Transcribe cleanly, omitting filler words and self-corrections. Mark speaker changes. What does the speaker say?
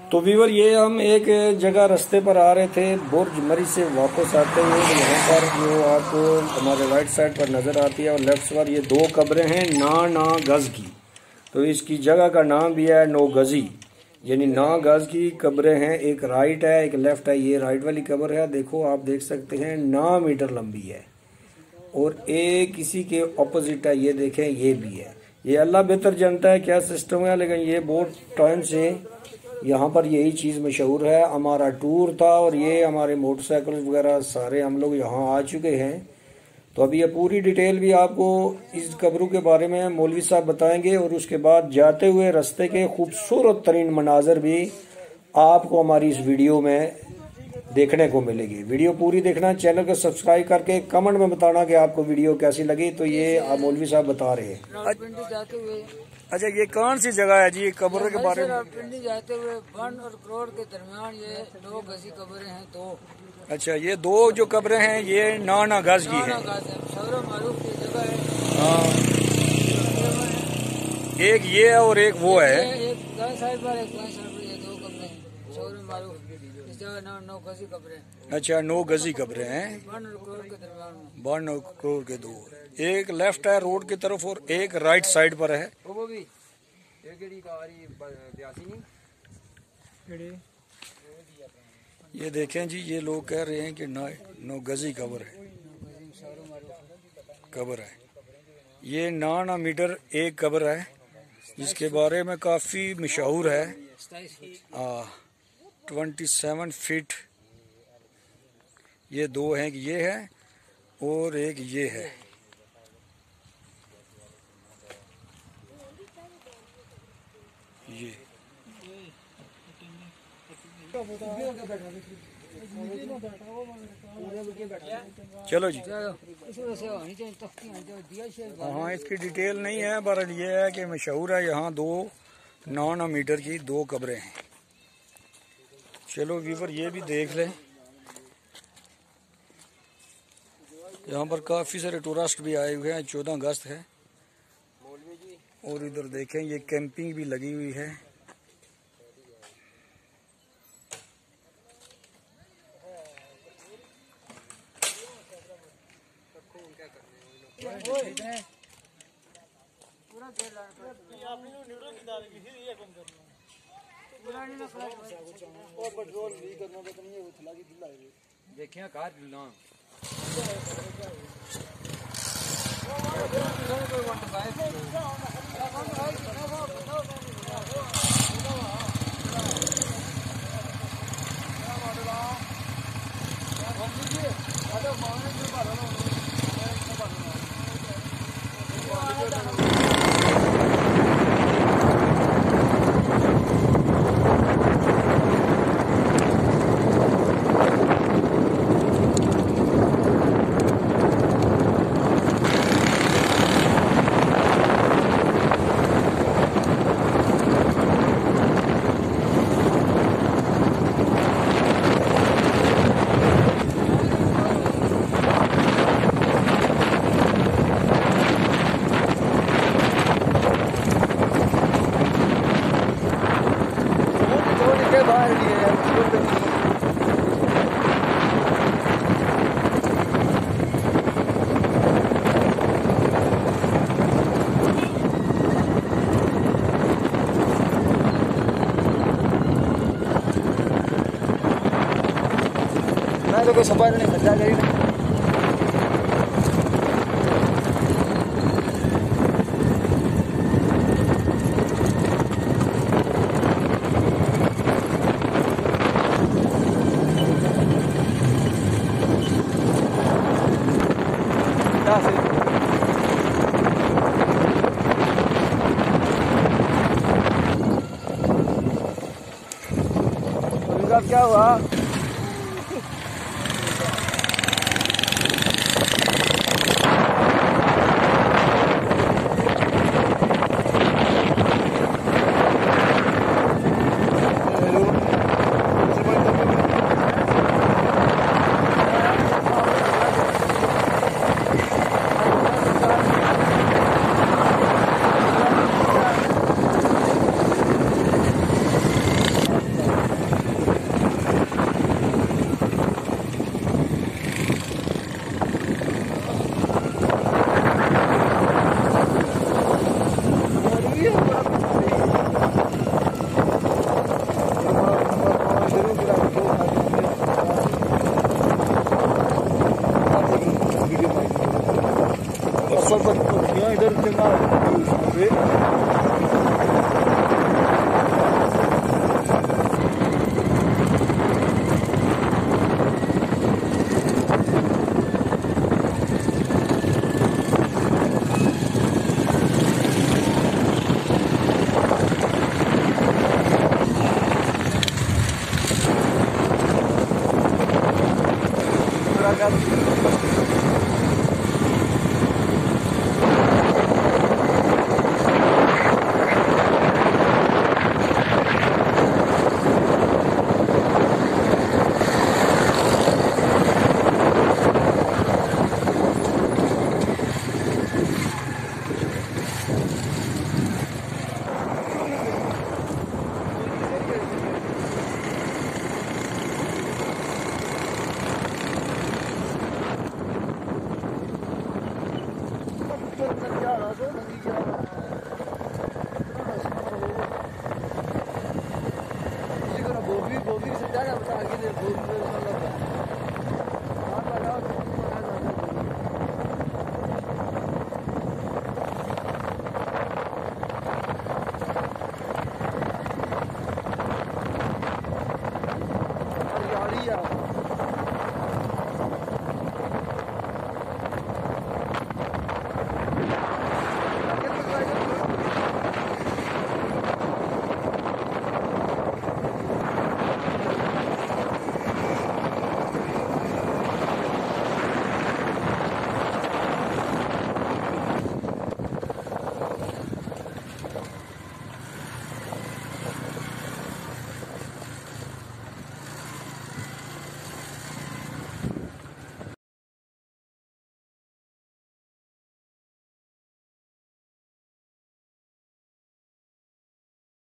Speaker 1: तो व्यूअर ये हम एक जगह रास्ते पर आ रहे थे बुर्ज मरी से वापस आते हुए। तो यहाँ पर जो आपको हमारे राइट साइड पर नज़र आती है और लेफ्ट पर ये दो कब्रें हैं ना गज की। तो इसकी जगह का नाम भी है नो गजी, यानी ना गज की कब्रें हैं। एक राइट है एक लेफ्ट है। ये राइट वाली कब्र है, देखो आप देख सकते हैं 9 मीटर लंबी है। और एक इसी के ऑपोजिट है, ये देखें ये भी है। ये अल्लाह बेहतर जानता है क्या सिस्टम है, लेकिन ये बहुत टाइम से यहाँ पर यही चीज़ मशहूर है। हमारा टूर था और ये हमारे मोटरसाइकिल वगैरह सारे हम लोग यहाँ आ चुके हैं। तो अभी ये पूरी डिटेल भी आपको इस कब्रों के बारे में मौलवी साहब बताएंगे और उसके बाद जाते हुए रास्ते के खूबसूरत तरीन मनाजर भी आपको हमारी इस वीडियो में देखने को मिलेगी। वीडियो पूरी देखना, चैनल को सब्सक्राइब करके कमेंट में बताना कि आपको वीडियो कैसी लगी। तो ये आप मौलवी साहब बता रहे हैं। अच्छा ये कौन सी जगह है जी, ये कब्र के बारे में?
Speaker 2: पिंडी जाते हुए 1 और करोड़ के दरमियान ये 2 गजी कब्रें हैं। तो
Speaker 1: अच्छा ये दो जो कब्रें हैं ये ना गज की है।
Speaker 2: मारूफ की जगह है।
Speaker 1: हाँ, एक ये है और एक वो है।
Speaker 2: एक दाएं साइड पर एक बाएं साइड पर ये 2 कब्रें हैं। शौर मारूफ इस जगह 9 गजी कब्रें।
Speaker 1: अच्छा 9 गजी कब्रें हैं।
Speaker 2: 1 और करोड़ के दरमियान में
Speaker 1: 1 और करोड़ के दो, एक लेफ्ट है रोड की तरफ और एक राइट साइड पर है।
Speaker 2: वो भी
Speaker 1: ये देखें जी, ये लोग कह रहे हैं कि 9 गजी कब्र है, कब्र है। ये 9 मीटर एक कब्र है जिसके बारे में काफ़ी मशहूर है। 27 फीट। ये दो हैं कि ये है और एक ये है। ये चलो जी। हाँ इसकी डिटेल नहीं है, पर ये है कि मशहूर है। यहाँ 9 मीटर की 2 कब्रें हैं। चलो व्यूवर ये भी देख लें। यहाँ पर काफ़ी सारे टूरिस्ट भी आए हुए हैं। 14 अगस्त है और इधर देखें ये कैंपिंग भी लगी हुई है।
Speaker 2: देखिए कार ना
Speaker 1: कोई सफाई नहीं बचा गई। क्या हुआ?
Speaker 2: ये भूख में मतलब